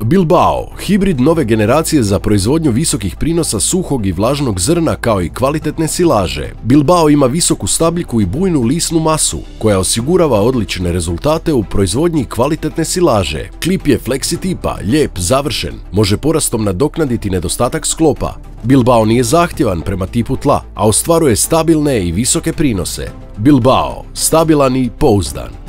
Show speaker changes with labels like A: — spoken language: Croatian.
A: Bilbao, hibrid nove generacije za proizvodnju visokih prinosa suhog i vlažnog zrna kao i kvalitetne silaže. Bilbao ima visoku stabljiku i bujnu lisnu masu, koja osigurava odlične rezultate u proizvodnji kvalitetne silaže. Klip je fleksi tipa, lijep, završen, može porastom nadoknaditi nedostatak sklopa. Bilbao nije zahtjevan prema tipu tla, a ostvaruje stabilne i visoke prinose. Bilbao, stabilan i pouzdan.